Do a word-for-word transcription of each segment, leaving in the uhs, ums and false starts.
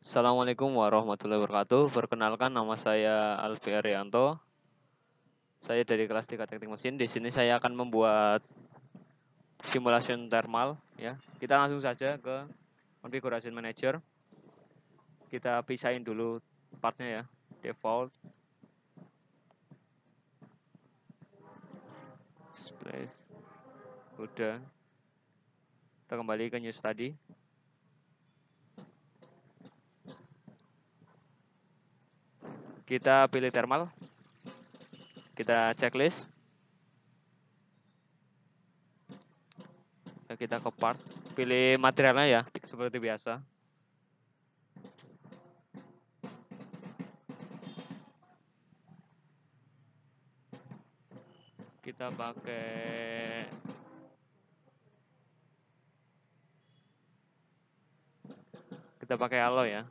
Assalamualaikum warahmatullahi wabarakatuh. Perkenalkan, nama saya Alfi Arianto. Saya dari kelas tiga Teknik Mesin. Di sini saya akan membuat simulation thermal ya. Kita langsung saja ke configuration manager. Kita pisahin dulu partnya ya. Default, display, udah. Kita kembali ke new study. Kita pilih thermal. Kita checklist. Kita ke part. Pilih materialnya ya, seperti biasa. Kita pakai kita pakai alloy ya.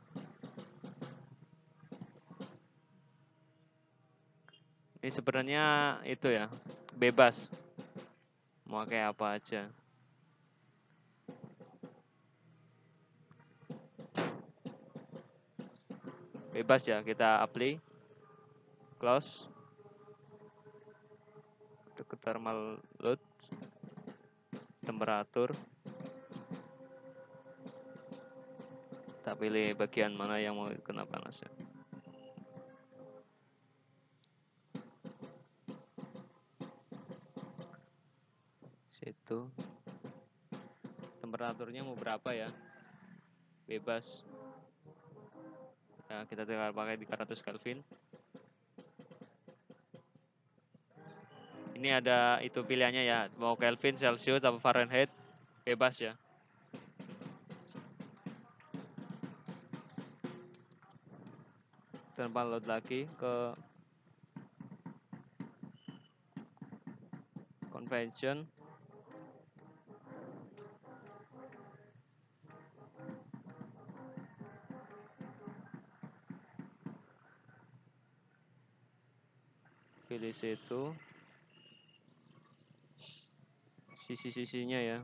Ini sebenarnya itu ya, bebas. Mau kayak apa aja. Bebas ya, kita apply. Close. Ke thermal load. Temperatur. Kita pilih bagian mana yang mau kena panasnya. Situ. Temperaturnya mau berapa ya? Bebas. Ya, kita tinggal pakai tiga ratus Kelvin. Ini ada itu pilihannya ya, mau Kelvin, Celsius, atau Fahrenheit, bebas ya. Thermal load lagi ke convention. Pilih situ. Sisi-sisinya ya.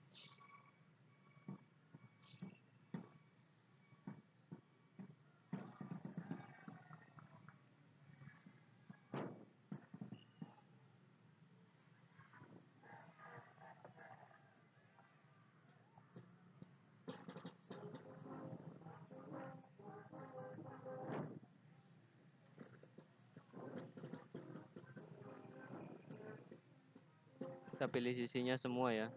Kita pilih sisinya semua ya.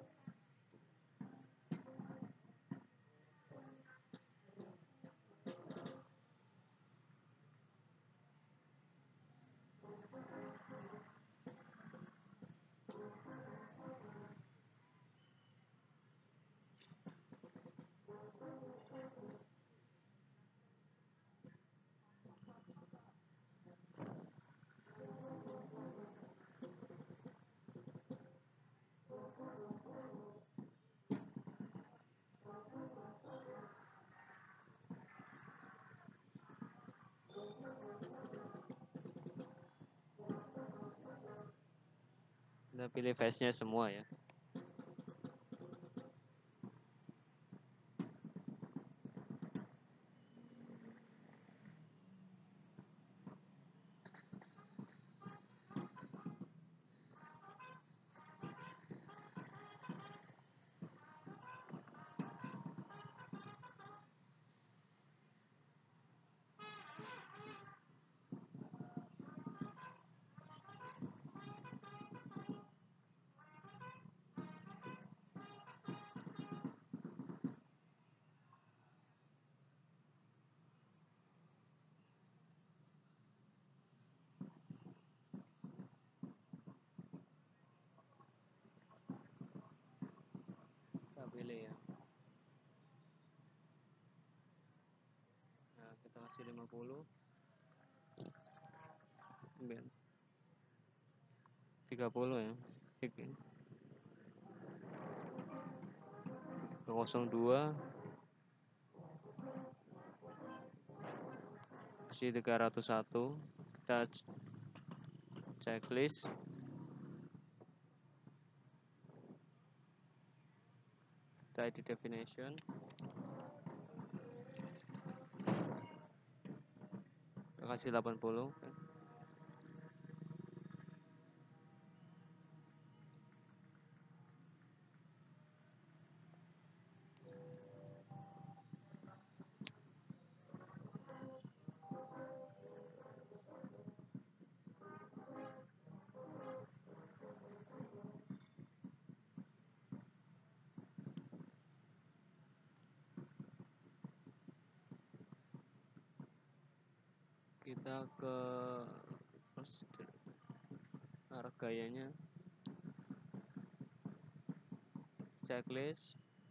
Kita pilih face-nya semua ya. Kita pilih ya. Nah, kita kasih lima puluh. tiga puluh ya. nol dua. Kasih tiga ratus satu. Kita checklist. Kita edit definition. Kasih delapan puluh. Oke. Kita ke harganya, checklist,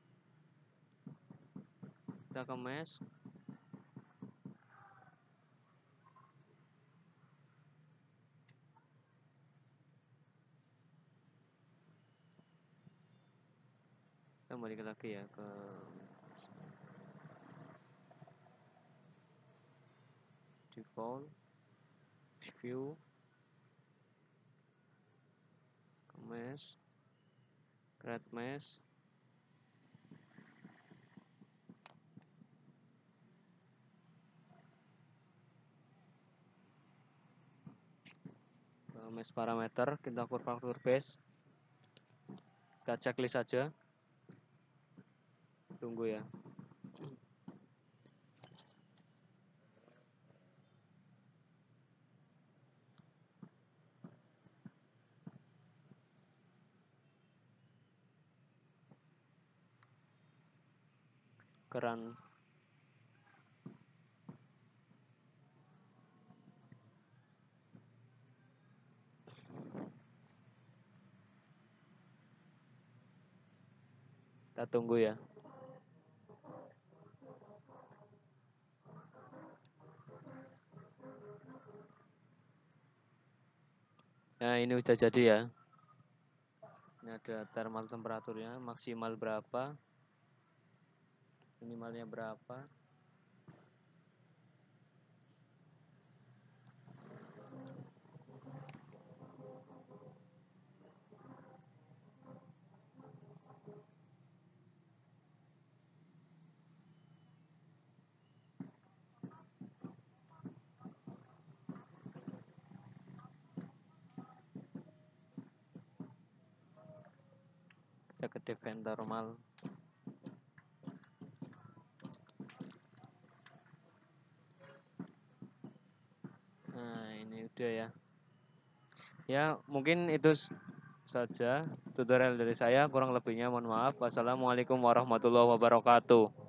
kita ke mesh, kita balik lagi ya ke default, view, ke mesh, create mesh, ke mesh parameter, kita kurva faktor base, kita checklist saja, tunggu ya. Keran kita tunggu ya. Nah, ini udah jadi ya. Ini ada thermal temperaturnya, maksimal berapa, minimalnya berapa. Kita ke define thermal. Nah, ini udah ya. Ya, mungkin itu saja tutorial dari saya. Kurang lebihnya mohon maaf. Wassalamualaikum warahmatullahi wabarakatuh.